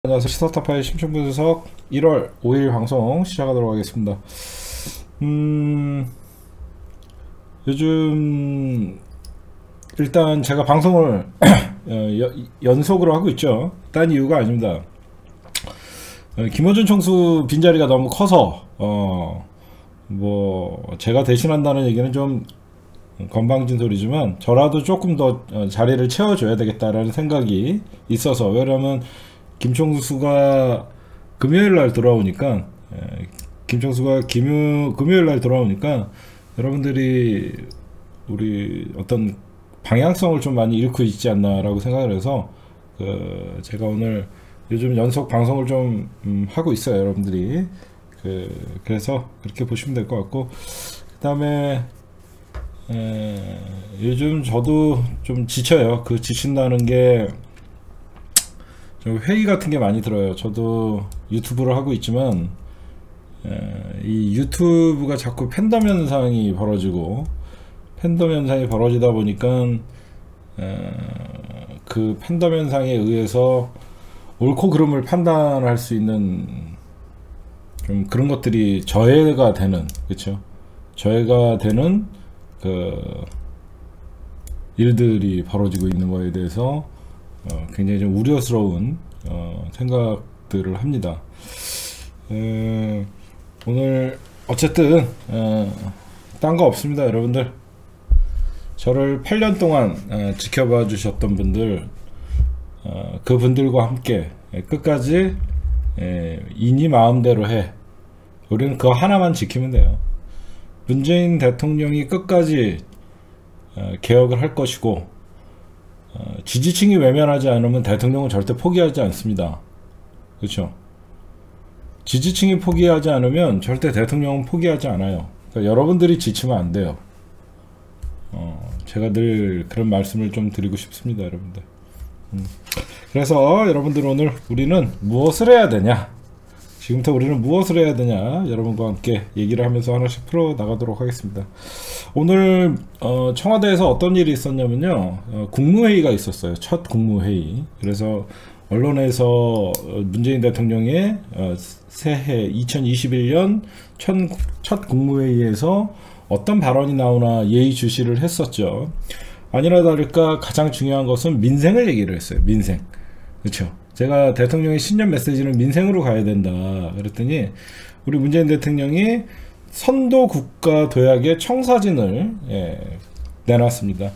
안녕하세요. 시사타파의 심층분석 1월 5일 방송 시작하도록 하겠습니다. 요즘 일단 제가 방송을 연속으로 하고 있죠. 딴 이유가 아닙니다. 김어준 총수 빈자리가 너무 커서 뭐 제가 대신한다는 얘기는 좀 건방진 소리지만 저라도 조금 더 자리를 채워줘야 되겠다라는 생각이 있어서, 왜냐면 김총수가 금요일날 돌아오니까 금요일날 돌아오니까 여러분들이 우리 어떤 방향성을 좀 많이 잃고 있지 않나라고 생각을 해서 제가 오늘 요즘 연속 방송을 좀 하고 있어요. 여러분들이 그래서 그렇게 보시면 될 것 같고, 그 다음에 요즘 저도 좀 지쳐요. 지친다는 게 좀 회의 같은 게 많이 들어요. 저도 유튜브를 하고 있지만 이 유튜브가 자꾸 팬덤 현상이 벌어지고, 팬덤 현상이 벌어지다 보니까 그 팬덤 현상에 의해서 옳고 그름을 판단할 수 있는 좀 그런 것들이 저해가 되는, 그쵸? 저해가 되는 일들이 벌어지고 있는 거에 대해서 굉장히 좀 우려스러운 생각들을 합니다. 오늘 어쨌든 딴 거 없습니다. 여러분들, 저를 8년 동안 지켜봐 주셨던 분들, 그분들과 함께 끝까지 이니 마음대로 해, 우리는 그거 하나만 지키면 돼요. 문재인 대통령이 끝까지 개혁을 할 것이고, 지지층이 외면하지 않으면 대통령은 절대 포기하지 않습니다. 그렇죠? 지지층이 포기하지 않으면 절대 대통령은 포기하지 않아요. 그러니까 여러분들이 지치면 안 돼요. 제가 늘 그런 말씀을 좀 드리고 싶습니다, 여러분들. 그래서 여러분들, 오늘 우리는 무엇을 해야 되냐, 지금부터 우리는 무엇을 해야 되냐, 여러분과 함께 얘기를 하면서 하나씩 풀어 나가도록 하겠습니다. 오늘 청와대에서 어떤 일이 있었냐면요, 국무회의가 있었어요. 첫 국무회의. 그래서 언론에서 문재인 대통령의 새해 2021년 첫 국무회의에서 어떤 발언이 나오나 예의주시를 했었죠. 아니나 다를까 가장 중요한 것은 민생을 얘기를 했어요. 민생. 그렇죠? 제가 대통령의 신년 메시지는 민생으로 가야 된다 그랬더니, 우리 문재인 대통령이 선도국가 도약의 청사진을 내놨습니다.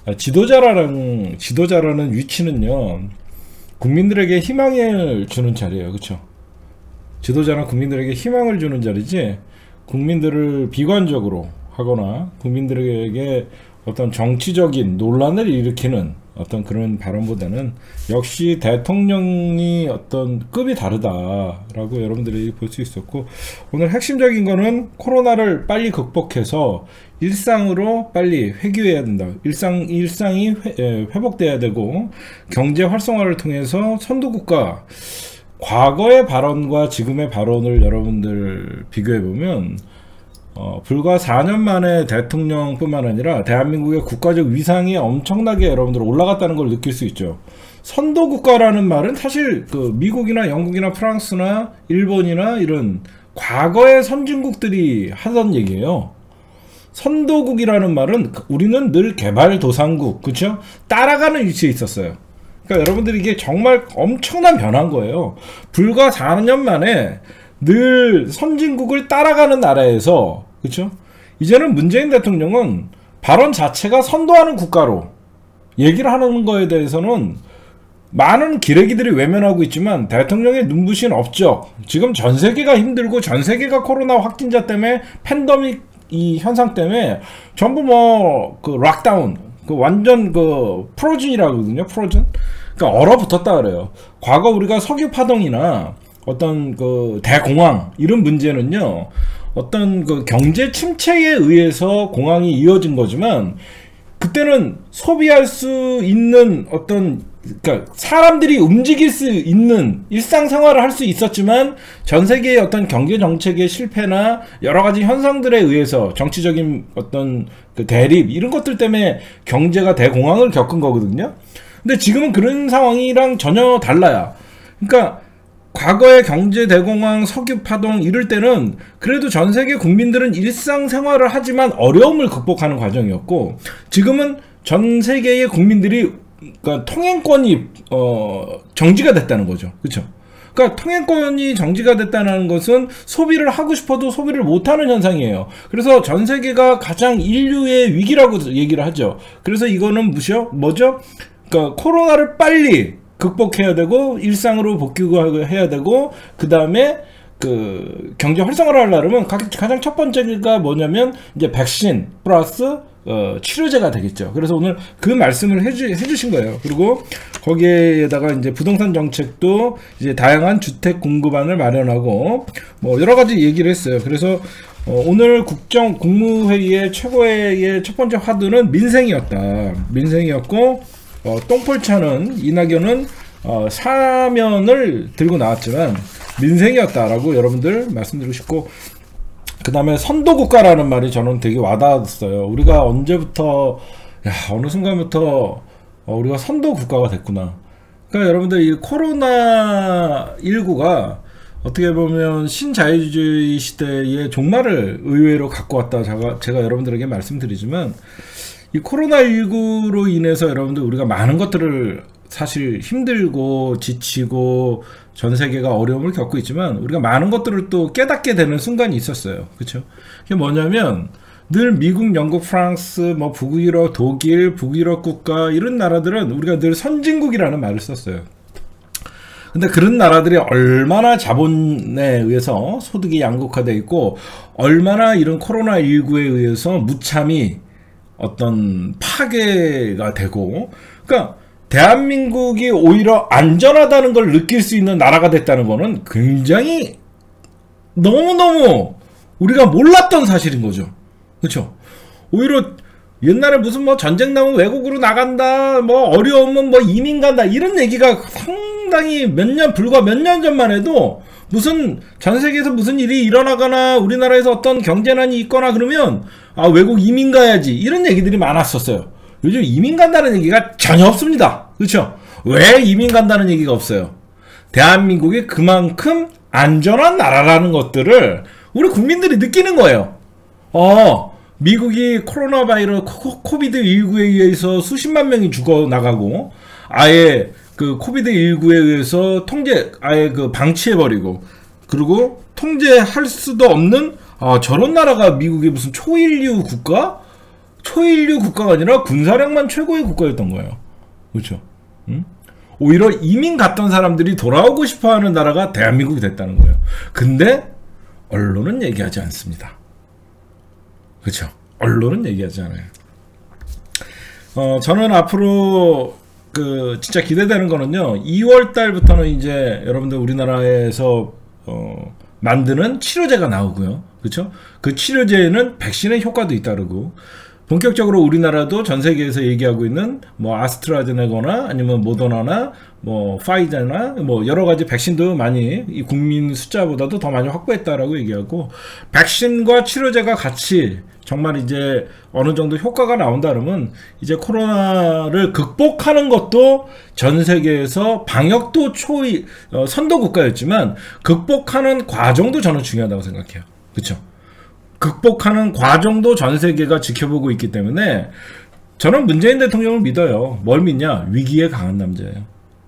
지도자라는 위치는요, 국민들에게 희망을 주는 자리예요. 그렇죠? 지도자는 국민들에게 희망을 주는 자리지, 국민들을 비관적으로 하거나 국민들에게 어떤 정치적인 논란을 일으키는 어떤 그런 발언보다는 역시 대통령이 어떤 급이 다르다라고 여러분들이 볼 수 있었고, 오늘 핵심적인 거는 코로나를 빨리 극복해서 일상으로 빨리 회귀해야 된다. 일상이 회복돼야 되고, 경제 활성화를 통해서 선도국가, 과거의 발언과 지금의 발언을 여러분들 비교해보면 불과 4년 만에 대통령뿐만 아니라 대한민국의 국가적 위상이 엄청나게 여러분들 올라갔다는 걸 느낄 수 있죠. 선도국가라는 말은 사실 미국이나 영국이나 프랑스나 일본이나 이런 과거의 선진국들이 하던 얘기예요. 선도국이라는 말은 우리는 늘 개발도상국, 그쵸? 따라가는 위치에 있었어요. 그러니까 여러분들이 이게 정말 엄청난 변화인 거예요. 불과 4년 만에 늘 선진국을 따라가는 나라에서, 그렇죠? 이제는 문재인 대통령은 발언 자체가 선도하는 국가로 얘기를 하는 거에 대해서는 많은 기레기들이 외면하고 있지만, 대통령의 눈부신 업적, 지금 전 세계가 힘들고 전 세계가 코로나 확진자 때문에 팬데믹 이 현상 때문에 전부 락다운, 완전 프로즌이라고 하거든요. 프로즌. 그러니까 얼어붙었다 그래요. 과거 우리가 석유 파동이나 어떤 대공황 이런 문제는요, 어떤 경제 침체에 의해서 공황이 이어진 거지만, 그때는 소비할 수 있는 그러니까 사람들이 움직일 수 있는 일상생활을 할 수 있었지만, 전 세계의 어떤 경제 정책의 실패나 여러 가지 현상들에 의해서 정치적인 어떤 대립 이런 것들 때문에 경제가 대공황을 겪은 거거든요. 근데 지금은 그런 상황이랑 전혀 달라요. 그러니까 과거의 경제 대공황, 석유 파동 이럴 때는 그래도 전 세계 국민들은 일상생활을 하지만 어려움을 극복하는 과정이었고, 지금은 전 세계의 국민들이 그러니까 통행권이 정지가 됐다는 거죠. 그렇죠? 그러니까 통행권이 정지가 됐다는 것은 소비를 하고 싶어도 소비를 못하는 현상이에요. 그래서 전 세계가 가장 인류의 위기라고 얘기를 하죠. 그래서 이거는 뭐죠? 그러니까 코로나를 빨리 극복해야 되고 일상으로 복귀해야 되고, 그 다음에 그 경제 활성화를 하려면 가장 첫 번째가 뭐냐면 이제 백신 플러스 치료제가 되겠죠. 그래서 오늘 그 말씀을 해주신 거예요. 그리고 거기에다가 이제 부동산 정책도 이제 다양한 주택 공급안을 마련하고 뭐 여러 가지 얘기를 했어요. 그래서 오늘 국무회의의 최고의 첫 번째 화두는 민생이었고, 똥폴차는 이낙연은 사면을 들고 나왔지만 민생이었다라고 여러분들 말씀드리고 싶고, 그 다음에 선도국가라는 말이 저는 되게 와닿았어요. 우리가 언제부터, 어느 순간부터 우리가 선도국가가 됐구나. 그러니까 여러분들 이 코로나19가 어떻게 보면 신자유주의 시대의 종말을 의외로 갖고 왔다 제가 여러분들에게 말씀드리지만, 이 코로나19로 인해서 여러분들 우리가 많은 것들을 사실 힘들고 지치고 전 세계가 어려움을 겪고 있지만, 우리가 많은 것들을 또 깨닫게 되는 순간이 있었어요. 그렇죠? 그게 뭐냐면 늘 미국, 영국, 프랑스, 뭐 북유럽, 독일, 북유럽 국가 이런 나라들은 우리가 늘 선진국이라는 말을 썼어요. 근데 그런 나라들이 얼마나 자본에 의해서 소득이 양극화되어 있고, 얼마나 이런 코로나19에 의해서 무참히 어떤 파괴가 되고, 그러니까 대한민국이 오히려 안전하다는 걸 느낄 수 있는 나라가 됐다는 거는 굉장히 너무너무 우리가 몰랐던 사실인 거죠. 그렇죠? 오히려 옛날에 무슨 뭐 전쟁 나면 외국으로 나간다, 뭐 어려우면 뭐 이민 간다, 이런 얘기가 상당히 불과 몇 년 전만 해도 무슨 전 세계에서 무슨 일이 일어나거나 우리나라에서 어떤 경제난이 있거나 그러면 외국 이민 가야지, 이런 얘기들이 많았었어요. 요즘 이민 간다는 얘기가 전혀 없습니다. 그렇죠? 왜 이민 간다는 얘기가 없어요? 대한민국이 그만큼 안전한 나라라는 것들을 우리 국민들이 느끼는 거예요. 미국이 코로나 바이러스 코비드19에 의해서 수십만 명이 죽어나가고, 아예 그 코비드19에 의해서 아예 그 방치해버리고, 그리고 통제할 수도 없는 저런 나라가 미국이 무슨 초인류 국가가 아니라 군사력만 최고의 국가였던 거예요. 그렇죠? 오히려 이민 갔던 사람들이 돌아오고 싶어하는 나라가 대한민국이 됐다는 거예요. 근데 언론은 얘기하지 않습니다. 그렇죠? 언론은 얘기하지 않아요. 저는 앞으로 진짜 기대되는 거는요, 2월 달부터는 이제 여러분들 우리나라에서 만드는 치료제가 나오고요. 그렇죠? 그 치료제에는 백신의 효과도 있다고, 본격적으로 우리나라도 전 세계에서 얘기하고 있는 뭐 아스트라제네카나 아니면 모더나나 뭐 파이자나 뭐 여러 가지 백신도 많이 이 국민 숫자보다도 더 많이 확보했다라고 얘기하고, 백신과 치료제가 같이 정말 이제 어느 정도 효과가 나온다 그러면 이제 코로나를 극복하는 것도 전 세계에서 방역도 선도 국가였지만 극복하는 과정도 저는 중요하다고 생각해요. 그렇죠? 극복하는 과정도 전 세계가 지켜보고 있기 때문에 저는 문재인 대통령을 믿어요. 뭘 믿냐? 위기에 강한 남자예요.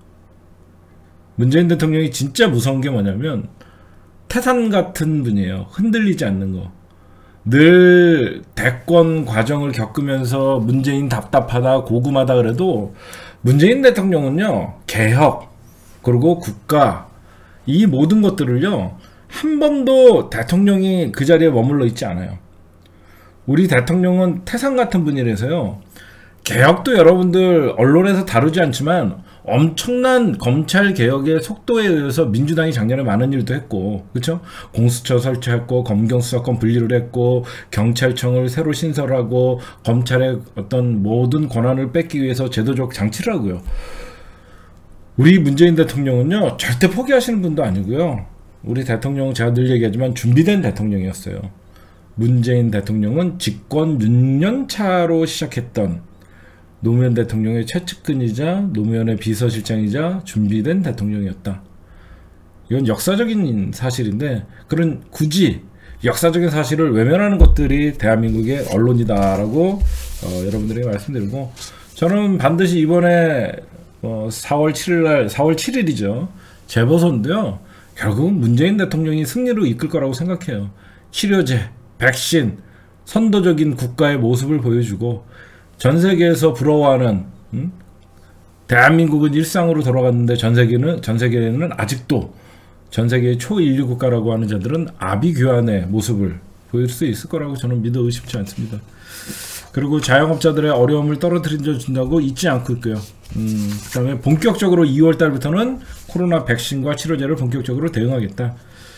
문재인 대통령이 진짜 무서운 게 뭐냐면 태산 같은 분이에요. 흔들리지 않는 거. 늘 대권 과정을 겪으면서 문재인 답답하다, 고구마다 그래도 문재인 대통령은요, 개혁, 그리고 국가, 이 모든 것들을요, 한 번도 대통령이 그 자리에 머물러 있지 않아요. 우리 대통령은 태산 같은 분이라서요, 개혁도 여러분들 언론에서 다루지 않지만 엄청난 검찰 개혁의 속도에 의해서 민주당이 작년에 많은 일도 했고, 그렇죠? 공수처 설치했고, 검경 수사권 분리를 했고, 경찰청을 새로 신설하고, 검찰의 어떤 모든 권한을 뺏기 위해서 제도적 장치를 하고요. 우리 문재인 대통령은요, 절대 포기하시는 분도 아니고요. 우리 대통령은 제가 늘 얘기하지만 준비된 대통령이었어요. 문재인 대통령은 집권 6년 차로 시작했던 노무현 대통령의 최측근이자 노무현의 비서실장이자 준비된 대통령이었다. 이건 역사적인 사실인데 그런 굳이 역사적인 사실을 외면하는 것들이 대한민국의 언론이다라고 여러분들에게 말씀드리고, 저는 반드시 이번에 4월 7일이죠. 재보선도요. 결국은 문재인 대통령이 승리로 이끌 거라고 생각해요. 치료제, 백신, 선도적인 국가의 모습을 보여주고 전 세계에서 부러워하는 대한민국은 일상으로 돌아갔는데 전 세계에는 아직도 전 세계의 초인류 국가라고 하는 자들은 아비규환의 모습을 보일 수 있을 거라고 저는 믿어 의심치 않습니다. 그리고 자영업자들의 어려움을 떨어뜨려 준다고 잊지 않고 있고요. 그 다음에 본격적으로 2월 달부터는 코로나 백신과 치료제를 본격적으로 대응하겠다.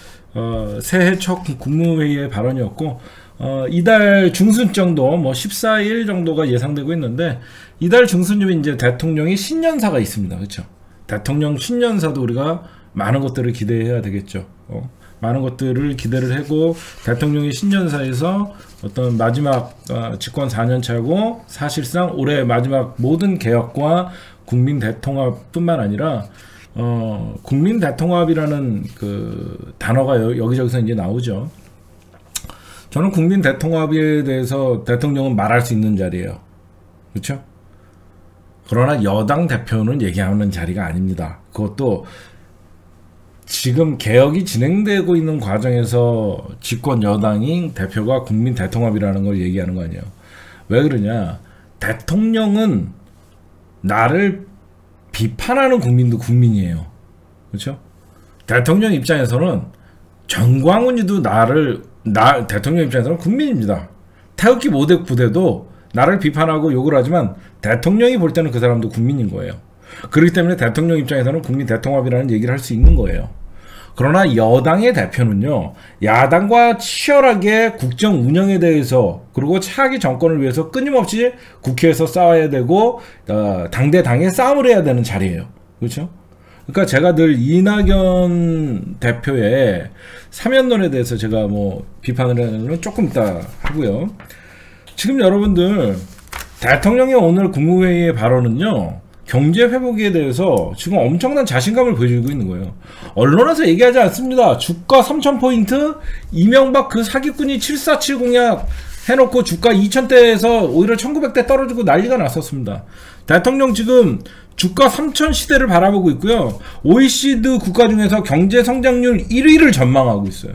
새해 첫 국무회의의 발언이었고, 이달 중순 정도, 14일 정도가 예상되고 있는데, 이달 중순이면 이제 대통령이 신년사가 있습니다. 그렇죠? 대통령 신년사도 우리가 많은 것들을 기대해야 되겠죠. 많은 것들을 기대를 하고, 대통령의 신년사에서 어떤 마지막 집권 4년차고 사실상 올해 마지막 모든 개혁과 국민 대통합뿐만 아니라 국민 대통합이라는 그 단어가 여기저기서 이제 나오죠. 저는 국민 대통합에 대해서 대통령은 말할 수 있는 자리예요. 그렇죠? 그러나 여당 대표는 얘기하는 자리가 아닙니다. 그것도 지금 개혁이 진행되고 있는 과정에서 집권 여당인 대표가 국민 대통합이라는 걸 얘기하는 거 아니에요. 왜 그러냐? 대통령은 나를 비판하는 국민도 국민이에요. 그렇죠? 대통령 입장에서는 정광훈이도 대통령 입장에서는 국민입니다. 태극기 모대 부대도 나를 비판하고 욕을 하지만 대통령이 볼 때는 그 사람도 국민인 거예요. 그렇기 때문에 대통령 입장에서는 국민 대통합이라는 얘기를 할 수 있는 거예요. 그러나 여당의 대표는요, 야당과 치열하게 국정 운영에 대해서, 그리고 차기 정권을 위해서 끊임없이 국회에서 싸워야 되고 당대당에 싸움을 해야 되는 자리예요. 그렇죠? 그러니까 제가 늘 이낙연 대표의 사면론에 대해서 제가 비판을 하는 건 조금 이따 하고요. 지금 여러분들 대통령의 오늘 국무회의의 발언은요, 경제 회복에 대해서 지금 엄청난 자신감을 보여주고 있는 거예요. 언론에서 얘기하지 않습니다. 주가 3,000포인트, 이명박 그 사기꾼이 747 공약 해놓고 주가 2,000대에서 오히려 1,900대 떨어지고 난리가 났었습니다. 대통령 지금 주가 3,000 시대를 바라보고 있고요. OECD 국가 중에서 경제 성장률 1위를 전망하고 있어요.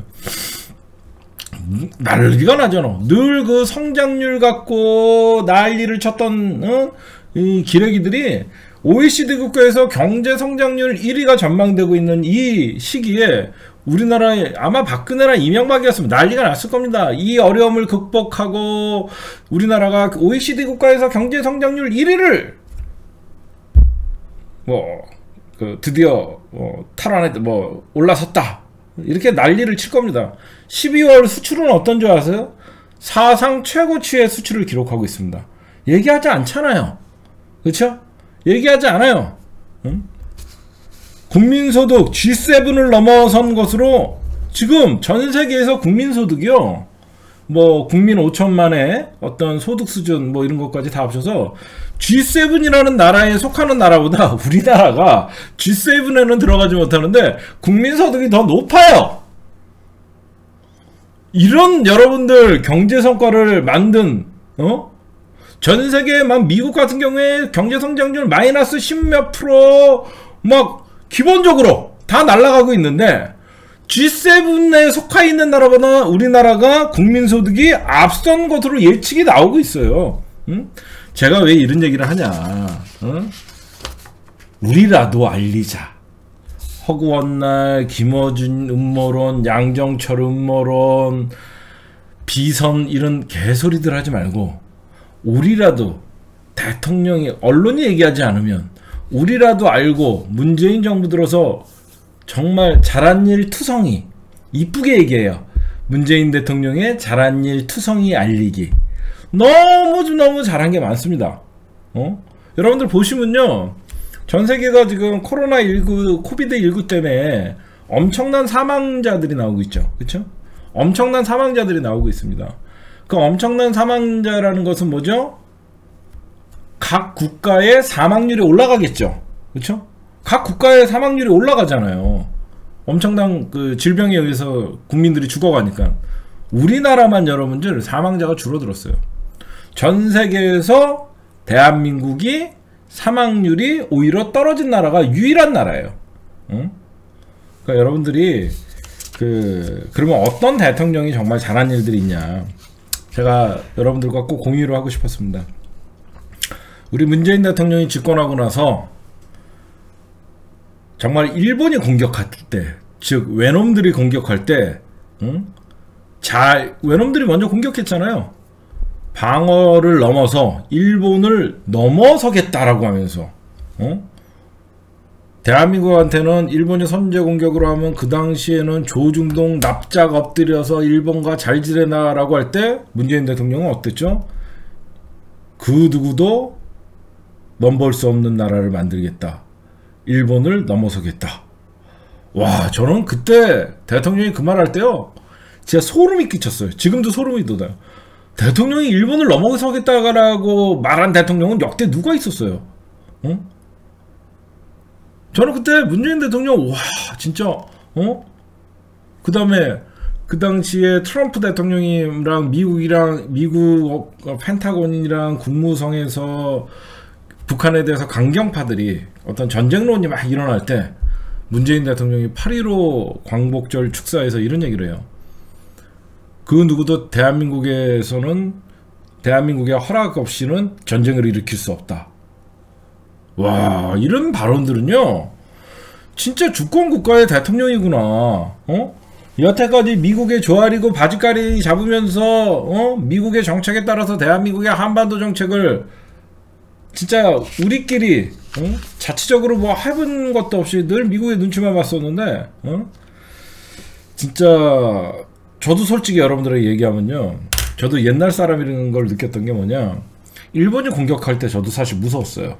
난리가 나잖아. 늘 그 성장률 갖고 난리를 쳤던 이 기레기들이 OECD 국가에서 경제 성장률 1위가 전망되고 있는 이 시기에 우리나라에 아마 박근혜랑 이명박이었으면 난리가 났을 겁니다. 이 어려움을 극복하고 우리나라가 OECD 국가에서 경제 성장률 1위를 드디어 올라섰다. 이렇게 난리를 칠 겁니다. 12월 수출은 어떤 줄 아세요? 사상 최고치의 수출을 기록하고 있습니다. 얘기하지 않잖아요. 그렇죠? 얘기하지 않아요. 응? 국민소득 G7을 넘어선 것으로 지금 전 세계에서 국민소득이요, 국민 5천만의 어떤 소득 수준 이런 것까지 다 합쳐서 G7이라는 나라에 속하는 나라보다 우리나라가 G7에는 들어가지 못하는데 국민소득이 더 높아요. 이런 여러분들 경제 성과를 만든 전 세계 미국 같은 경우에 경제 성장률 마이너스 10몇 프로 기본적으로 다 날아가고 있는데 G7에 속하 있는 나라보다 우리나라가 국민소득이 앞선 것으로 예측이 나오고 있어요. 제가 왜 이런 얘기를 하냐? 우리라도 알리자. 허구원날, 김어준 음모론, 양정철 음모론, 비선 이런 개소리들 하지 말고 우리라도 대통령이 언론이 얘기하지 않으면 우리라도 알고 문재인 정부 들어서 정말 잘한 일 투성이 이쁘게 얘기해요. 문재인 대통령의 잘한 일 투성이 알리기. 너무 잘한 게 많습니다. 여러분들 보시면요, 전 세계가 지금 코로나19 코비드19 때문에 엄청난 사망자들이 나오고 있죠. 그렇죠? 엄청난 사망자들이 나오고 있습니다. 그 엄청난 사망자라는 것은 뭐죠? 각 국가의 사망률이 올라가겠죠. 그렇죠? 각 국가의 사망률이 올라가잖아요. 엄청난 그 질병에 의해서 국민들이 죽어가니까 우리나라만 여러분들 사망자가 줄어들었어요. 전 세계에서 대한민국이 사망률이 오히려 떨어진 나라가 유일한 나라예요. 응? 그러니까 여러분들이 그러면 어떤 대통령이 정말 잘한 일들이 있냐, 제가 여러분들과 꼭 공유를 하고 싶었습니다. 우리 문재인 대통령이 집권하고 나서 정말 일본이 공격할 때, 즉 외놈들이 공격할 때, 응? 외놈들이 먼저 공격했잖아요. 방어를 넘어서 일본을 넘어서겠다라고 하면서, 대한민국한테는 일본이 선제 공격으로 하면 그 당시에는 조중동 납작 엎드려서 일본과 잘 지내나라고 할 때 문재인 대통령은 어땠죠? 그 누구도 넘볼 수 없는 나라를 만들겠다. 일본을 넘어서겠다. 와, 저는 그때 대통령이 그 말 할 때요, 진짜 소름이 끼쳤어요. 지금도 소름이 돋아요. 대통령이 일본을 넘어서겠다라고 말한 대통령은 역대 누가 있었어요? 저는 그때 문재인 대통령, 와, 진짜, 그 다음에 그 당시에 트럼프 대통령이랑 미국 펜타곤이랑 국무성에서 북한에 대해서 강경파들이 어떤 전쟁론이 막 일어날 때 문재인 대통령이 8.15 광복절 축사에서 이런 얘기를 해요. 그 누구도 대한민국에서는 대한민국의 허락 없이는 전쟁을 일으킬 수 없다. 와, 이런 발언들은요, 진짜 주권국가의 대통령이구나. 여태까지 미국의 조아리고 바지가리 잡으면서 미국의 정책에 따라서 대한민국의 한반도 정책을 진짜 우리끼리 자치적으로 뭐 해본 것도 없이 늘 미국의 눈치만 봤었는데, 진짜 저도 솔직히 여러분들에게 얘기하면요, 저도 옛날 사람이라는 걸 느꼈던 게 뭐냐, 일본이 공격할 때 저도 사실 무서웠어요.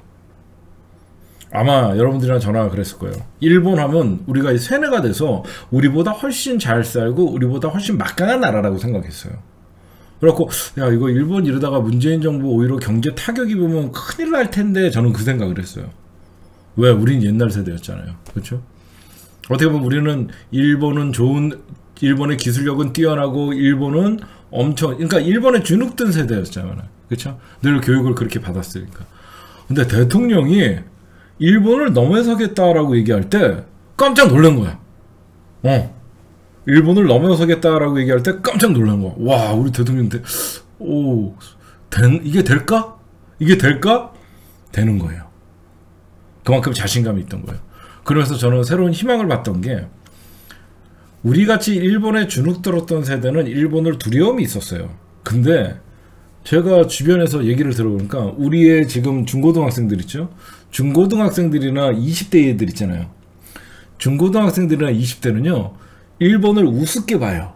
아마 여러분들이랑 전화가 그랬을 거예요. 일본 하면 우리가 세뇌가 돼서 우리보다 훨씬 잘 살고 우리보다 훨씬 막강한 나라라고 생각했어요. 그래갖고 야, 이거 일본 이러다가 문재인 정부 오히려 경제 타격이 보면 큰일 날 텐데, 저는 그 생각을 했어요. 왜? 우린 옛날 세대였잖아요. 그렇죠? 어떻게 보면 우리는 일본의 기술력은 뛰어나고 일본은 그러니까 일본에 주눅든 세대였잖아요. 그렇죠? 늘 교육을 그렇게 받았으니까. 근데 대통령이 일본을 넘어서겠다라고 얘기할 때 깜짝 놀란 거야. 일본을 넘어서겠다라고 얘기할 때 깜짝 놀란 거야. 와, 우리 대통령 이게 될까? 이게 될까? 되는 거예요. 그만큼 자신감이 있던 거예요. 그래서 저는 새로운 희망을 봤던 게, 우리같이 일본에 주눅들었던 세대는 일본을 두려움이 있었어요. 근데 제가 주변에서 얘기를 들어보니까 우리의 지금 중고등학생들 있죠? 중고등학생들이나 20대 애들 있잖아요. 중고등학생들이나 20대는요, 일본을 우습게 봐요.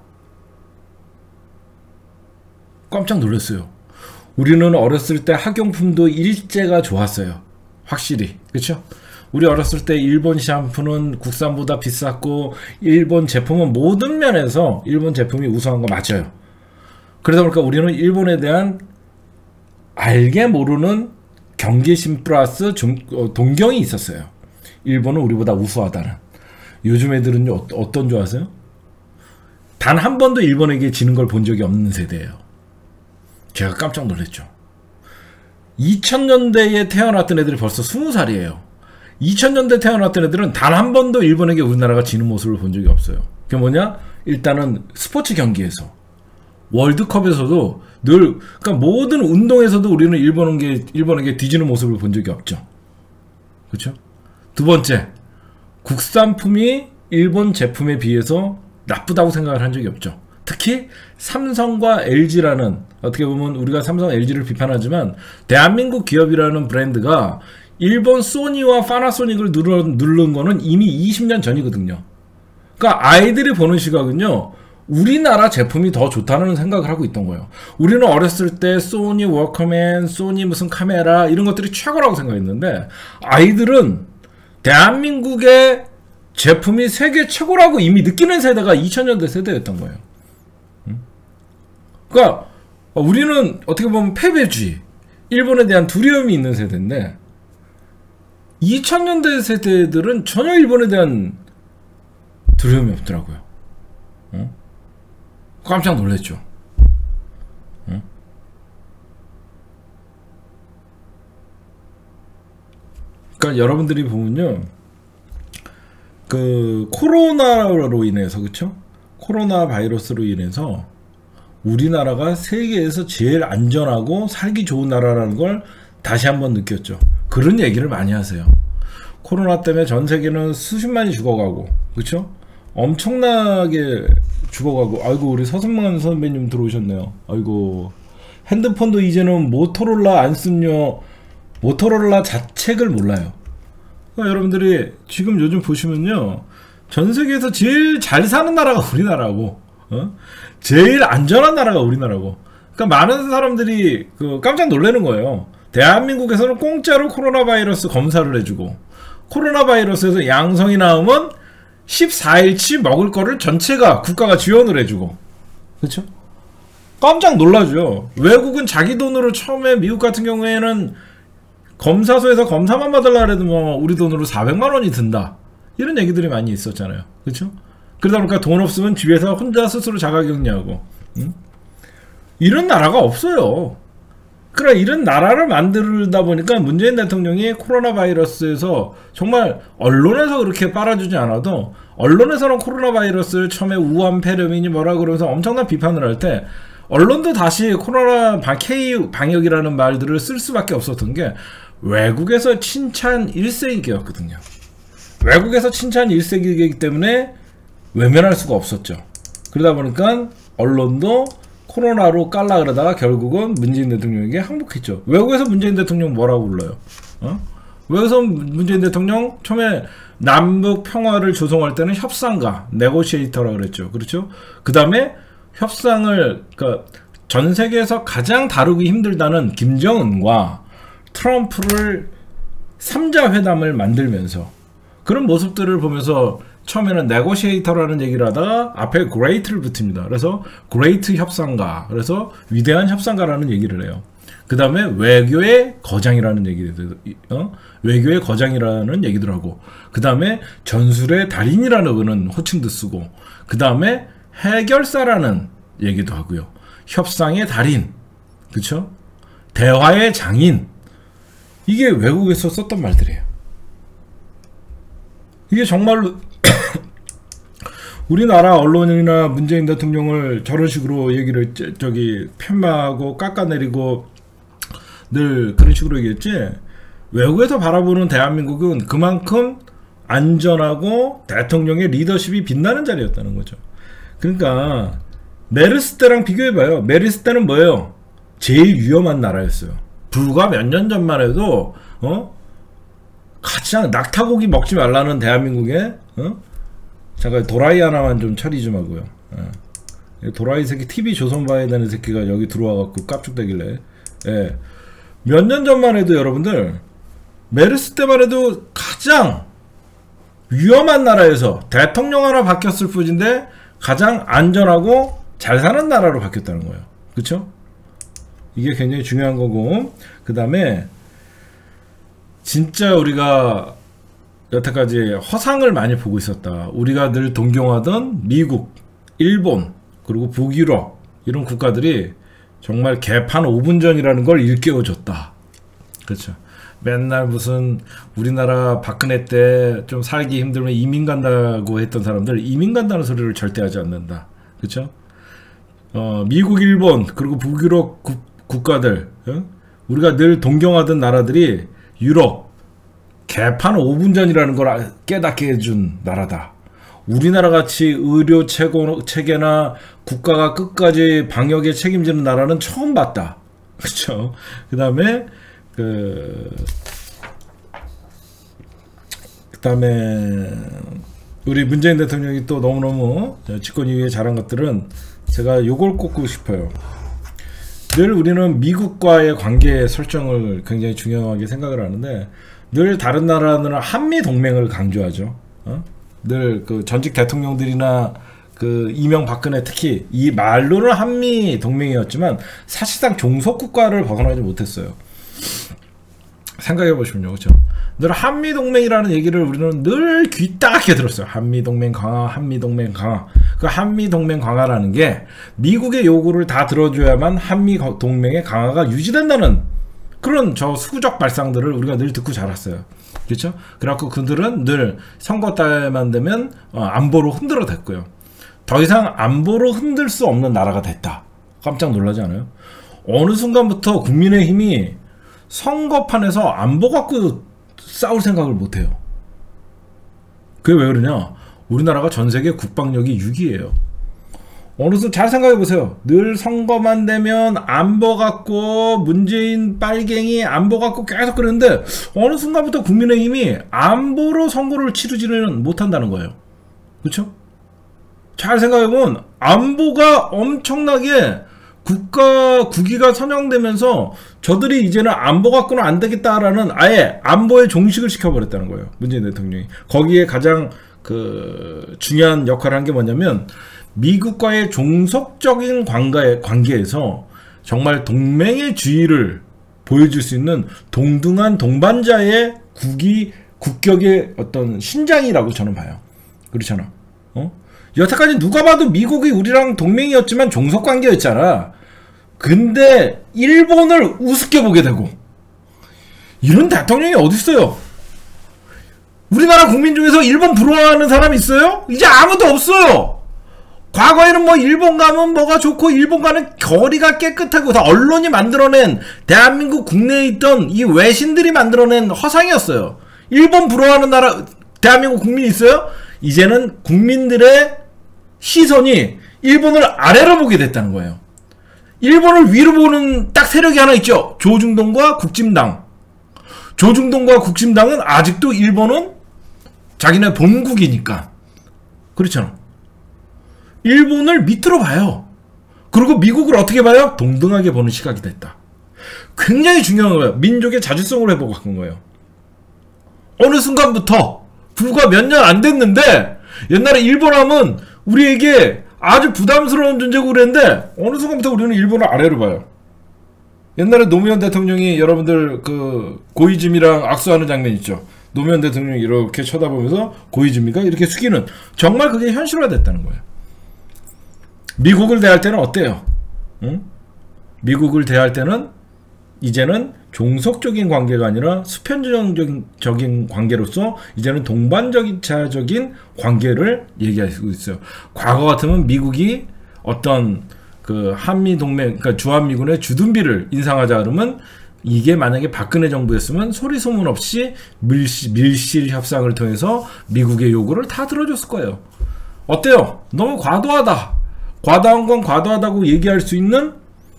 깜짝 놀랐어요. 우리는 어렸을 때 학용품도 일제가 좋았어요. 확실히. 그렇죠? 우리 어렸을 때 일본 샴푸는 국산보다 비쌌고 일본 제품은 모든 면에서 일본 제품이 우수한 거 맞아요. 그러다 보니까 우리는 일본에 대한 알게 모르는 경계심 플러스 동경이 있었어요. 일본은 우리보다 우수하다는. 요즘 애들은요, 어떤 줄 아세요? 단 한 번도 일본에게 지는 걸 본 적이 없는 세대예요. 제가 깜짝 놀랐죠. 2000년대에 태어났던 애들이 벌써 20살이에요. 2000년대 태어났던 애들은 단 한 번도 일본에게 우리나라가 지는 모습을 본 적이 없어요. 그게 뭐냐? 일단은 스포츠 경기에서, 월드컵에서도 늘, 그러니까 모든 운동에서도 우리는 일본에게 뒤지는 모습을 본 적이 없죠. 그렇죠? 두 번째, 국산품이 일본 제품에 비해서 나쁘다고 생각을 한 적이 없죠. 특히 삼성과 LG라는, 어떻게 보면 우리가 삼성, LG를 비판하지만 대한민국 기업이라는 브랜드가 일본 소니와 파나소닉을 누른 거는 이미 20년 전이거든요. 그러니까 아이들이 보는 시각은요, 우리나라 제품이 더 좋다는 생각을 하고 있던 거예요. 우리는 어렸을 때 소니 워커맨, 소니 무슨 카메라 이런 것들이 최고라고 생각했는데, 아이들은 대한민국의 제품이 세계 최고라고 이미 느끼는 세대가 2000년대 세대였던 거예요. 그러니까 우리는 어떻게 보면 패배주의, 일본에 대한 두려움이 있는 세대인데, 2000년대 세대들은 전혀 일본에 대한 두려움이 없더라고요. 깜짝 놀랐죠. 그러니까 여러분들이 보면요, 그 코로나로 인해서, 그쵸? 코로나 바이러스로 인해서 우리나라가 세계에서 제일 안전하고 살기 좋은 나라라는 걸 다시 한번 느꼈죠. 그런 얘기를 많이 하세요. 코로나 때문에 전 세계는 수십만이 죽어가고, 그쵸? 엄청나게 죽어가고. 아이고, 우리 서승만 선배님 들어오셨네요. 아이고, 핸드폰도 이제는 모토로라 안 쓴요. 모토로라 자책을 몰라요. 그러니까 여러분들이 지금 요즘 보시면요, 전 세계에서 제일 잘 사는 나라가 우리나라고, 제일 안전한 나라가 우리나라고. 그러니까 많은 사람들이 깜짝 놀라는 거예요. 대한민국에서는 공짜로 코로나 바이러스 검사를 해주고, 코로나 바이러스에서 양성이 나오면 14일치 먹을 거를 전체가 국가가 지원을 해주고, 그렇죠? 깜짝 놀라죠. 외국은 자기 돈으로, 처음에 미국 같은 경우에는 검사소에서 검사만 받으려고 해도 뭐 우리 돈으로 400만 원이 든다, 이런 얘기들이 많이 있었잖아요. 그렇죠? 그러다 보니까 돈 없으면 집에서 혼자 스스로 자가격리하고, 이런 나라가 없어요. 그래, 이런 나라를 만들다 보니까 문재인 대통령이 코로나 바이러스에서 정말 언론에서 그렇게 빨아주지 않아도, 언론에서는 코로나 바이러스를 처음에 우한 폐렴이니 뭐라 그러면서 엄청난 비판을 할 때, 언론도 다시 코로나 K 방역이라는 말들을 쓸 수밖에 없었던 게, 외국에서 칭찬 일색이었거든요. 외국에서 칭찬 일색이기 때문에 외면할 수가 없었죠. 그러다 보니까 언론도 코로나로 깔라 그러다가 결국은 문재인 대통령에게 항복했죠. 외국에서 문재인 대통령 뭐라고 불러요? 외국에서 문재인 대통령 처음에 남북 평화를 조성할 때는 협상가, 네고시에이터라고 그랬죠. 그렇죠? 그 다음에 협상을, 그러니까 전 세계에서 가장 다루기 힘들다는 김정은과 트럼프를 3자 회담을 만들면서 그런 모습들을 보면서 처음에는 네고시에이터라는 얘기를 하다가 앞에 great를 붙입니다. 그래서 great 협상가, 그래서 위대한 협상가라는 얘기를 해요. 그 다음에 외교의 거장이라는 얘기들, 외교의 거장이라는 얘기들 하고, 그 다음에 전술의 달인이라는 호칭도 쓰고, 그 다음에 해결사라는 얘기도 하고요. 협상의 달인, 그쵸? 대화의 장인. 이게 외국에서 썼던 말들이에요. 이게 정말로 우리나라 언론이나 문재인 대통령을 저런 식으로 얘기를 폄하하고 깎아내리고 늘 그런 식으로 얘기했지, 외국에서 바라보는 대한민국은 그만큼 안전하고 대통령의 리더십이 빛나는 자리였다는 거죠. 그러니까 메르스 때랑 비교해봐요. 메르스 때는 뭐예요? 제일 위험한 나라였어요. 불과 몇 년 전만 해도 가장 낙타고기 먹지 말라는 대한민국에, 잠깐 도라이 하나만 좀 처리 좀 하고요. 도라이 새끼 TV 조선 봐야 되는 새끼가 여기 들어와갖고 깝죽대길래, 몇 년 전만 해도 여러분들, 메르스 때만 해도 가장 위험한 나라에서 대통령 하나 바뀌었을 뿐인데 가장 안전하고 잘 사는 나라로 바뀌었다는 거예요. 그쵸? 이게 굉장히 중요한 거고, 그 다음에 진짜 우리가 여태까지 허상을 많이 보고 있었다. 우리가 늘 동경하던 미국, 일본, 그리고 북유럽 이런 국가들이 정말 개판 5분 전이라는 걸 일깨워줬다. 그렇죠. 맨날 무슨 우리나라 박근혜 때 좀 살기 힘들면 이민 간다고 했던 사람들, 이민 간다는 소리를 절대 하지 않는다. 그렇죠? 미국, 일본, 그리고 북유럽 국가들, 우리가 늘 동경하던 나라들이 유럽, 개판 5분 전이라는 걸 깨닫게 해준 나라다. 우리나라 같이 의료 체계나 국가가 끝까지 방역에 책임지는 나라는 처음 봤다. 그렇죠? 그 다음에 우리 문재인 대통령이 또 너무너무 집권 이후에 잘한 것들은 제가 요걸 꼽고 싶어요. 늘 우리는 미국과의 관계 설정을 굉장히 중요하게 생각을 하는데, 늘 다른 나라는 한미 동맹을 강조하죠. 늘 그 전직 대통령들이나 그 이명박근혜 특히 이 말로는 한미 동맹이었지만 사실상 종속 국가를 벗어나지 못했어요. 생각해 보시면요, 그렇죠? 늘 한미동맹이라는 얘기를 우리는 늘 귀딱게 들었어요. 한미동맹 강화, 한미동맹 강화. 그 한미동맹 강화라는 게 미국의 요구를 다 들어줘야만 한미동맹의 강화가 유지된다는 그런 저 수구적 발상들을 우리가 늘 듣고 자랐어요. 그렇죠? 그래갖고 그들은 늘 선거 때만 되면 안보로 흔들어 댔고요. 더 이상 안보로 흔들 수 없는 나라가 됐다. 깜짝 놀라지 않아요? 어느 순간부터 국민의힘이 선거판에서 안보 갖고 싸울 생각을 못해요. 그게 왜 그러냐? 우리나라가 전세계 국방력이 6위예요. 어느 순간 잘 생각해보세요. 늘 선거만 되면 안보 갖고 문재인 빨갱이 안보 갖고 계속 그러는데 어느 순간부터 국민의힘이 안보로 선거를 치르지는 못한다는 거예요. 그렇죠? 잘 생각해보면 안보가 엄청나게 국기가 선양되면서 저들이 이제는 안보 갖고는 안 되겠다라는 아예 안보에 종식을 시켜버렸다는 거예요. 문재인 대통령이. 거기에 가장 중요한 역할을 한 게 뭐냐면 미국과의 종속적인 관계에서 정말 동맹의 지위를 보여줄 수 있는 동등한 동반자의 국격의 어떤 신장이라고 저는 봐요. 그렇잖아. 여태까지 누가 봐도 미국이 우리랑 동맹이었지만 종속관계였잖아. 근데 일본을 우습게 보게 되고 이런 대통령이 어딨어요? 우리나라 국민 중에서 일본 부러워하는 사람이 있어요? 이제 아무도 없어요. 과거에는 뭐 일본 가면 뭐가 좋고 일본 가는 거리가 깨끗하고 다 언론이 만들어낸 대한민국 국내에 있던 이 외신들이 만들어낸 허상이었어요. 일본 부러워하는 나라 대한민국 국민이 있어요? 이제는 국민들의 시선이 일본을 아래로 보게 됐다는 거예요. 일본을 위로 보는 딱 세력이 하나 있죠. 조중동과 국진당. 조중동과 국진당은 아직도 일본은 자기네 본국이니까. 그렇잖아. 일본을 밑으로 봐요. 그리고 미국을 어떻게 봐요? 동등하게 보는 시각이 됐다. 굉장히 중요한 거예요. 민족의 자주성을 회복한 거예요. 어느 순간부터 불과 몇 년 안 됐는데 옛날에 일본 하면 우리에게 아주 부담스러운 존재고 그랬는데 어느 순간부터 우리는 일본을 아래로 봐요. 옛날에 노무현 대통령이 여러분들 고이즈미랑 악수하는 장면 있죠. 노무현 대통령이 이렇게 쳐다보면서 고이즈미가 이렇게 숙이는 정말 그게 현실화됐다는 거예요. 미국을 대할 때는 어때요? 응? 미국을 대할 때는 이제는 종속적인 관계가 아니라 수평적인 관계로서 이제는 동반자적인 관계를 얘기하고 있어요. 과거 같으면 미국이 어떤 한미동맹, 그러니까 주한미군의 주둔비를 인상하자 그러면 이게 만약에 박근혜 정부였으면 소리 소문 없이 밀실 협상을 통해서 미국의 요구를 다 들어줬을 거예요. 어때요? 너무 과도하다. 과도한 건 과도하다고 얘기할 수 있는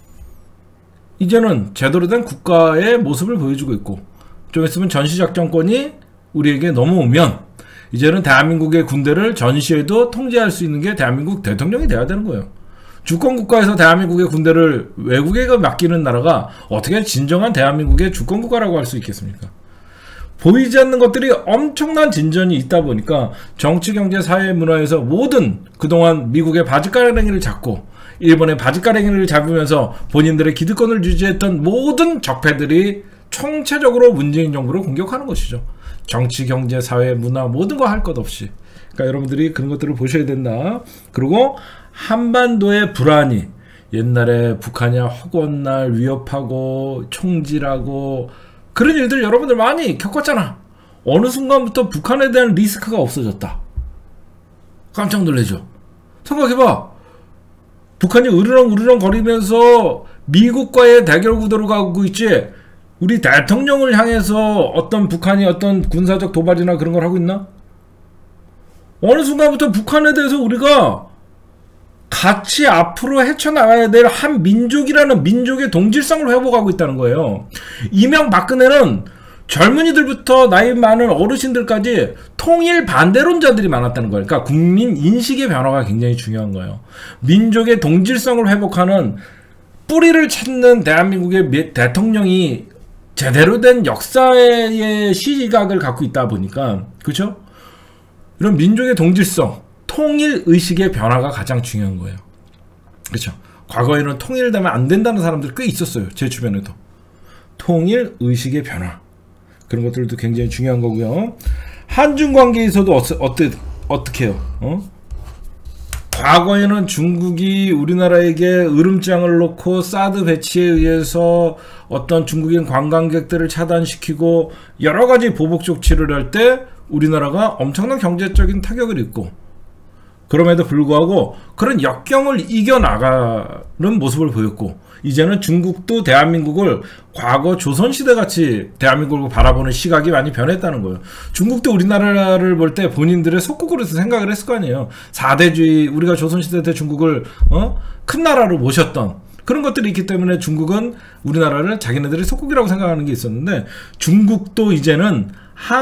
이제는 제대로 된 국가의 모습을 보여주고 있고 좀 있으면 전시작전권이 우리에게 넘어오면 이제는 대한민국의 군대를 전시에도 통제할 수 있는 게 대한민국 대통령이 돼야 되는 거예요. 주권국가에서 대한민국의 군대를 외국에 맡기는 나라가 어떻게 진정한 대한민국의 주권국가라고 할 수 있겠습니까? 보이지 않는 것들이 엄청난 진전이 있다 보니까 정치, 경제, 사회, 문화에서 모든 그동안 미국의 바지가랑이를 잡고 일본의 바지가랑이를 잡으면서 본인들의 기득권을 유지했던 모든 적폐들이 총체적으로 문재인 정부를 공격하는 것이죠. 정치, 경제, 사회, 문화 모든 거 할 것 없이. 그러니까 여러분들이 그런 것들을 보셔야 된다. 그리고 한반도의 불안이 옛날에 북한이 허구헌날 위협하고 총질하고 그런 일들 여러분들 많이 겪었잖아. 어느 순간부터 북한에 대한 리스크가 없어졌다. 깜짝 놀라죠. 생각해봐. 북한이 으르렁 거리면서 미국과의 대결 구도로 가고 있지 우리 대통령을 향해서 어떤 북한이 어떤 군사적 도발이나 그런 걸 하고 있나? 어느 순간부터 북한에 대해서 우리가 같이 앞으로 헤쳐나가야 될 한 민족이라는 민족의 동질성을 회복하고 있다는 거예요. 이명박근혜는 젊은이들부터 나이 많은 어르신들까지 통일 반대론자들이 많았다는 거예요. 그러니까 국민 인식의 변화가 굉장히 중요한 거예요. 민족의 동질성을 회복하는 뿌리를 찾는 대한민국의 대통령이 제대로 된 역사의 시각을 갖고 있다 보니까 그렇죠? 이런 민족의 동질성 통일 의식의 변화가 가장 중요한 거예요. 그렇죠? 과거에는 통일되면 안 된다는 사람들 꽤 있었어요. 제 주변에도. 통일 의식의 변화. 그런 것들도 굉장히 중요한 거고요. 한중 관계에서도 어떻게 해요? 과거에는 중국이 우리나라에게 으름장을 놓고 사드 배치에 의해서 어떤 중국인 관광객들을 차단시키고 여러 가지 보복 조치를 할 때 우리나라가 엄청난 경제적인 타격을 입고, 그럼에도 불구하고 그런 역경을 이겨나가는 모습을 보였고, 이제는 중국도 대한민국을 과거 조선시대 같이 대한민국을 바라보는 시각이 많이 변했다는 거예요. 중국도 우리나라를 볼 때 본인들의 속국으로서 생각을 했을 거 아니에요. 4대주의, 우리가 조선시대 때 중국을 큰 나라로 모셨던 그런 것들이 있기 때문에 중국은 우리나라를 자기네들의 속국이라고 생각하는 게 있었는데, 중국도 이제는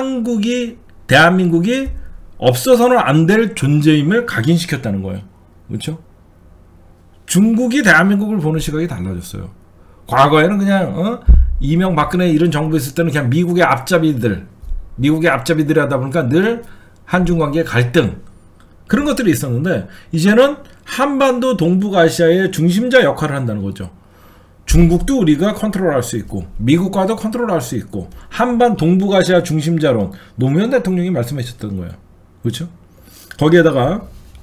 대한민국이 없어서는 안 될 존재임을 각인시켰다는 거예요. 그렇죠? 중국이 대한민국을 보는 시각이 달라졌어요. 과거에는 그냥 이명박근혜 이런 정부 있을 때는 그냥 미국의 앞잡이들이 하다 보니까 늘 한중관계 갈등, 그런 것들이 있었는데, 이제는 한반도 동북아시아의 중심자 역할을 한다는 거죠. 중국도 우리가 컨트롤할 수 있고 미국과도 컨트롤할 수 있고, 한반 동북아시아 중심자론, 노무현 대통령이 말씀하셨던 거예요. 그렇죠? 거기에다가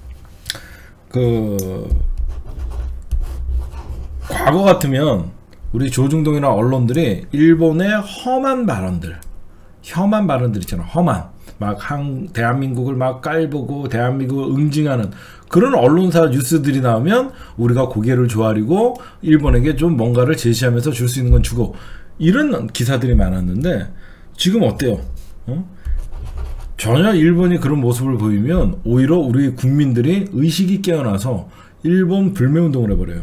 과거 같으면 우리 조중동이나 언론들이 일본의 험한 발언들 있잖아. 막 대한민국을 막 깔보고 대한민국을 응징하는 그런 언론사 뉴스들이 나오면 우리가 고개를 조아리고 일본에게 좀 뭔가를 제시하면서 줄 수 있는 건 주고, 이런 기사들이 많았는데, 지금 어때요? 전혀 일본이 그런 모습을 보이면 오히려 우리 국민들이 의식이 깨어나서 일본 불매운동을 해버려요.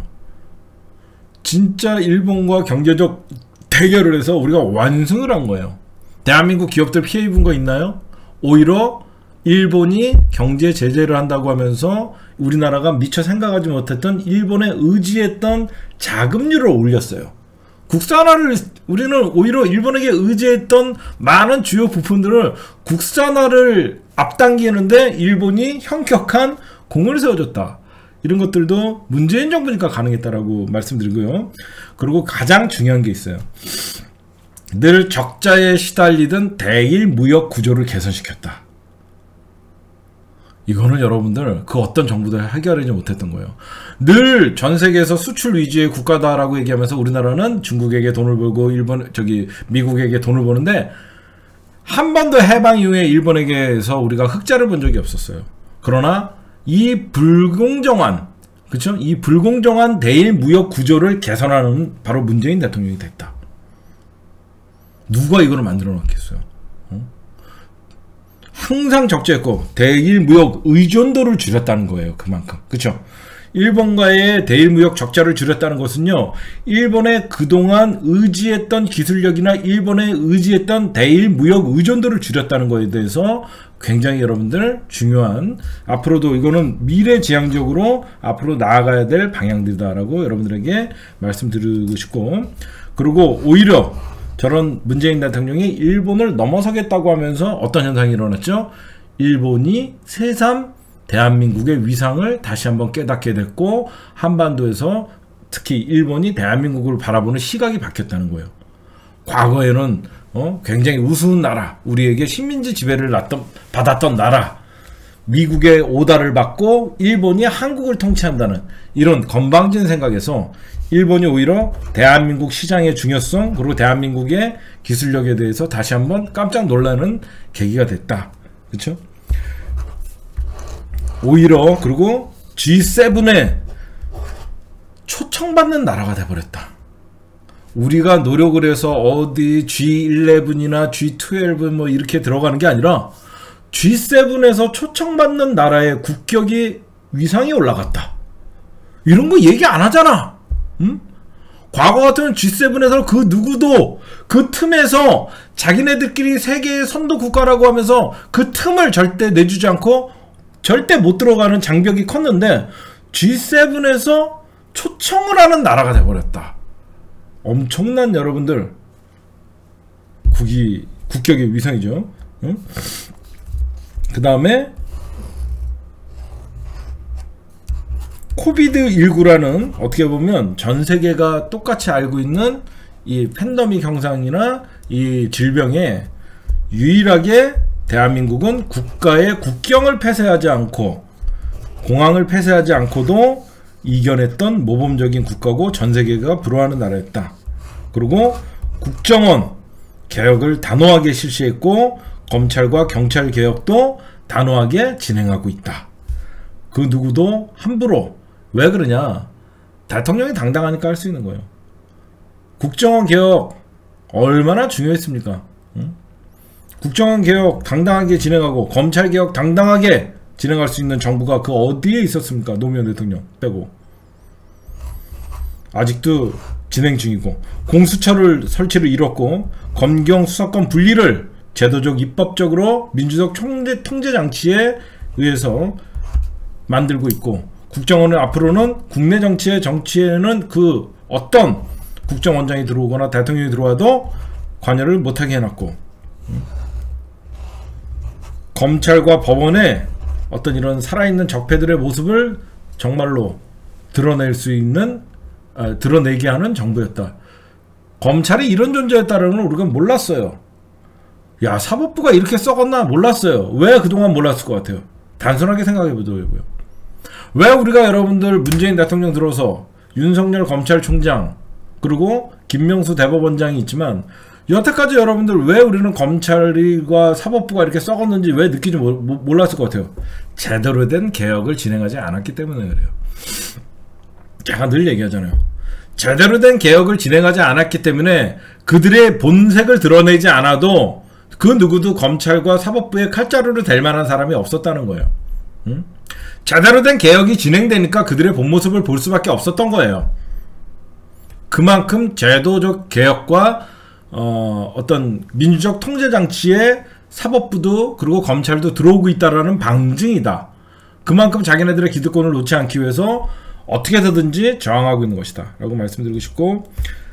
진짜 일본과 경제적 대결을 해서 우리가 완승을 한 거예요. 대한민국 기업들 피해 입은 거 있나요? 오히려 일본이 경제 제재를 한다고 하면서 우리나라가 미처 생각하지 못했던 일본에 의지했던 자금률을 올렸어요. 우리는 오히려 일본에게 의지했던 많은 주요 부품들을 국산화를 앞당기는데 일본이 현격한 공을 세워줬다. 이런 것들도 문재인 정부니까 가능했다라고 말씀드리고요. 그리고 가장 중요한 게 있어요. 늘 적자에 시달리던 대일 무역 구조를 개선시켰다. 이거는 여러분들 그 어떤 정부도 해결하지 못했던 거예요. 늘 전 세계에서 수출 위주의 국가다라고 얘기하면서 우리나라는 중국에게 돈을 벌고 미국에게 돈을 버는데, 한반도 해방 이후에 일본에게서 우리가 흑자를 본 적이 없었어요. 그러나 이 불공정한 대일 무역 구조를 개선하는 바로 문재인 대통령이 됐다. 누가 이거를 만들어 놨겠어요? 항상 적자였고 대일 무역 의존도를 줄였다는 거예요. 그만큼. 그렇죠? 일본과의 대일 무역 적자를 줄였다는 것은요, 일본의 그동안 의지했던 기술력이나 일본에 의지했던 대일 무역 의존도를 줄였다는 거에 대해서 굉장히 여러분들 중요한, 앞으로도 이거는 미래지향적으로 앞으로 나아가야 될 방향들이다라고 여러분들에게 말씀드리고 싶고, 그리고 오히려 저런 문재인 대통령이 일본을 넘어서겠다고 하면서 어떤 현상이 일어났죠? 일본이 새삼 대한민국의 위상을 다시 한번 깨닫게 됐고, 한반도에서 특히 일본이 대한민국을 바라보는 시각이 바뀌었다는 거예요. 과거에는 굉장히 우스운 나라, 우리에게 식민지 지배를 받았던 나라, 미국의 오다를 받고 일본이 한국을 통치한다는 이런 건방진 생각에서 일본이 오히려 대한민국 시장의 중요성, 그리고 대한민국의 기술력에 대해서 다시 한번 깜짝 놀라는 계기가 됐다. 그렇죠? 오히려 그리고 G7에 초청받는 나라가 돼버렸다. 우리가 노력을 해서 어디 G11이나 G12 뭐 이렇게 들어가는 게 아니라 G7에서 초청받는 나라의 국격이 위상이 올라갔다. 이런 거 얘기 안 하잖아. 응? 과거 같으면 G7에서 그 누구도 그 틈에서 자기네들끼리 세계의 선도 국가라고 하면서 그 틈을 절대 내주지 않고 절대 못 들어가는 장벽이 컸는데, G7에서 초청을 하는 나라가 돼버렸다. 엄청난 여러분들 국격의 위상이죠. 응? 그 다음에 코비드19라는 어떻게 보면 전 세계가 똑같이 알고 있는 이 팬데믹 형상이나 이 질병의 유일하게 대한민국은 국가의 국경을 폐쇄하지 않고 공항을 폐쇄하지 않고도 이겨냈던 모범적인 국가고 전세계가 부러워하는 나라였다. 그리고 국정원 개혁을 단호하게 실시했고 검찰과 경찰 개혁도 단호하게 진행하고 있다. 그 누구도 함부로, 왜 그러냐, 대통령이 당당하니까 할 수 있는 거예요. 국정원 개혁 얼마나 중요했습니까? 응? 국정원 개혁 당당하게 진행하고 검찰 개혁 당당하게 진행할 수 있는 정부가 그 어디에 있었습니까? 노무현 대통령 빼고. 아직도 진행 중이고, 공수처를 설치를 이뤘고, 검경 수사권 분리를 제도적 입법적으로 민주적 통제 장치에 의해서 만들고 있고, 국정원은 앞으로는 국내 정치에는 그 어떤 국정원장이 들어오거나 대통령이 들어와도 관여를 못하게 해놨고, 검찰과 법원에 어떤 이런 살아있는 적폐들의 모습을 정말로 드러낼 수 있는, 드러내게 하는 정부였다. 검찰이 이런 존재였다는 걸 우리가 몰랐어요. 야, 사법부가 이렇게 썩었나 몰랐어요. 왜 그동안 몰랐을 것 같아요? 단순하게 생각해보자고요. 왜 우리가 여러분들 문재인 대통령 들어서 윤석열 검찰총장 그리고 김명수 대법원장이 있지만 여태까지 여러분들 왜 우리는 검찰과 사법부가 이렇게 썩었는지 왜 느끼지 몰랐을 것 같아요? 제대로 된 개혁을 진행하지 않았기 때문에 그래요. 제가 늘 얘기하잖아요. 제대로 된 개혁을 진행하지 않았기 때문에 그들의 본색을 드러내지 않아도 그 누구도 검찰과 사법부의 칼자루를 댈 만한 사람이 없었다는 거예요. 응? 제대로 된 개혁이 진행되니까 그들의 본 모습을 볼 수밖에 없었던 거예요. 그만큼 제도적 개혁과 어떤 민주적 통제 장치에 사법부도 그리고 검찰도 들어오고 있다라는 방증이다. 그만큼 자기네들의 기득권을 놓지 않기 위해서 어떻게 해서든지 저항하고 있는 것이다 라고 말씀드리고 싶고,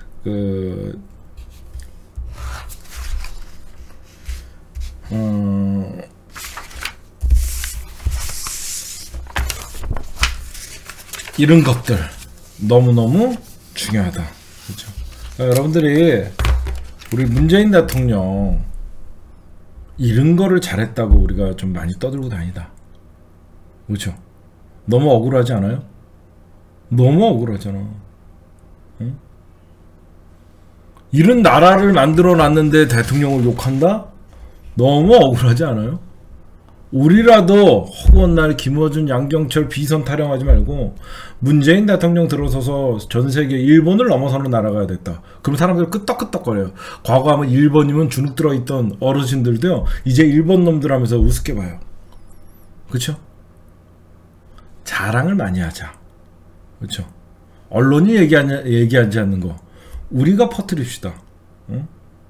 이런 것들 너무너무 중요하다. 그렇죠? 여러분들이 우리 문재인 대통령 이런 거를 잘했다고 우리가 좀 많이 떠들고 다니다. 그렇죠? 너무 억울하지 않아요? 너무 억울하잖아. 응? 이런 나라를 만들어 놨는데 대통령을 욕한다? 너무 억울하지 않아요? 우리라도 허구한 날 김어준, 양경철 비선 타령하지 말고 문재인 대통령 들어서서 전세계 일본을 넘어서는 나라가 됐다. 그럼 사람들 끄떡끄떡거려요. 과거 하면 일본이면 주눅 들어있던 어르신들도요, 이제 일본 놈들 하면서 우습게 봐요. 그쵸? 자랑을 많이 하자. 그쵸? 언론이 얘기하지 않는 거 우리가 퍼뜨립시다. 응?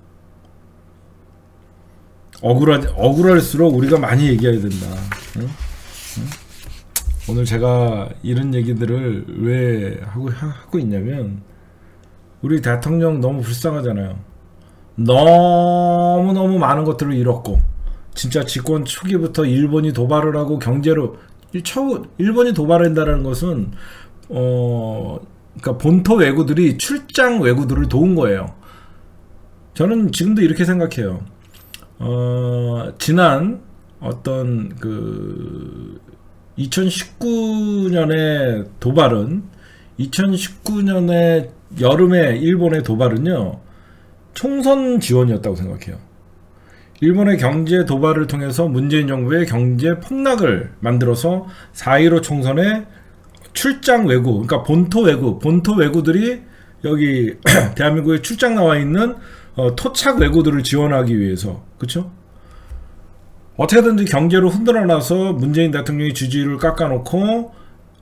억울할수록 우리가 많이 얘기해야 된다. 응? 응? 오늘 제가 이런 얘기들을 왜 하고 있냐면, 우리 대통령 너무 불쌍하잖아요. 너무너무 많은 것들을 잃었고, 진짜 집권 초기부터 일본이 도발을 하고 경제로, 일본이 도발한다는 것은 그러니까 본토 외구들이 출장 외구들을 도운 거예요. 저는 지금도 이렇게 생각해요. 지난 어떤 2019년의 도발은, 2019년의 여름에 일본의 도발은요, 총선 지원이었다고 생각해요. 일본의 경제 도발을 통해서 문재인 정부의 경제 폭락을 만들어서 4.15 총선에 출장 외구, 그러니까 본토 외구들이 여기 대한민국에 출장 나와 있는 토착 외구들을 지원하기 위해서, 그쵸? 어떻게든지 경제로 흔들어놔서 문재인 대통령의 지지율을 깎아놓고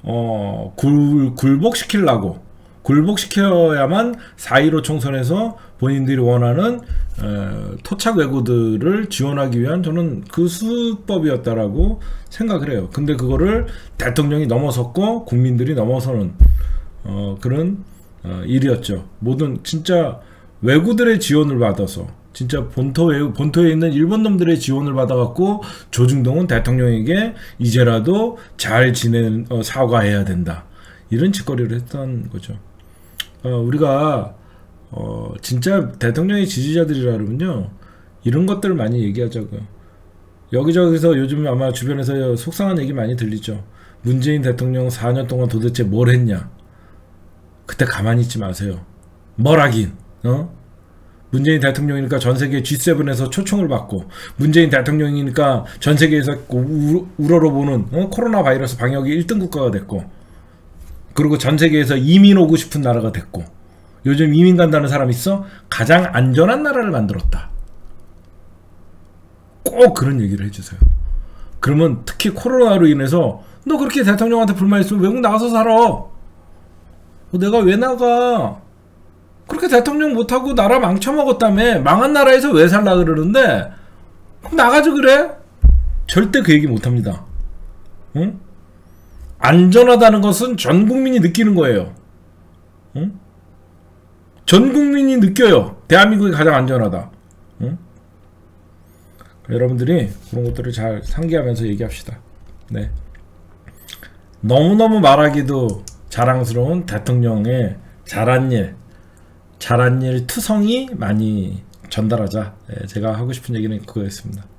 굴복시켜야만 4.15 총선에서 본인들이 원하는 토착 외구들을 지원하기 위한, 저는 그 수법이었다라고 생각을 해요. 근데 그거를 대통령이 넘어섰고 국민들이 넘어서는 그런 일이었죠. 모든 진짜 외구들의 지원을 받아서, 진짜 본토에 있는 일본 놈들의 지원을 받아갖고 조중동은 대통령에게 이제라도 잘 사과해야 된다, 이런 짓거리를 했던 거죠. 우리가 진짜 대통령의 지지자들이라 그러면요, 이런 것들을 많이 얘기하자고요. 여기저기서 요즘 아마 주변에서 속상한 얘기 많이 들리죠. 문재인 대통령 4년 동안 도대체 뭘 했냐. 그때 가만히 있지 마세요. 뭘 하긴. 문재인 대통령이니까 전세계 G7에서 초청을 받고, 문재인 대통령이니까 전세계에서 우러러보는 코로나 바이러스 방역이 1등 국가가 됐고, 그리고 전세계에서 이민 오고 싶은 나라가 됐고, 요즘 이민 간다는 사람 있어? 가장 안전한 나라를 만들었다. 꼭 그런 얘기를 해주세요. 그러면 특히 코로나로 인해서 너 그렇게 대통령한테 불만 있으면 외국 나가서 살아. 내가 왜 나가? 그렇게 대통령 못하고 나라 망쳐먹었다며. 망한 나라에서 왜 살라 그러는데 그럼 나가지 그래? 절대 그 얘기 못합니다. 응? 안전하다는 것은 전 국민이 느끼는 거예요. 응? 전 국민이 느껴요. 대한민국이 가장 안전하다. 응? 여러분들이 그런 것들을 잘 상기하면서 얘기합시다. 네. 너무너무 말하기도 자랑스러운 대통령의 잘한 일 투성이 많이 전달하자. 네, 제가 하고 싶은 얘기는 그거였습니다.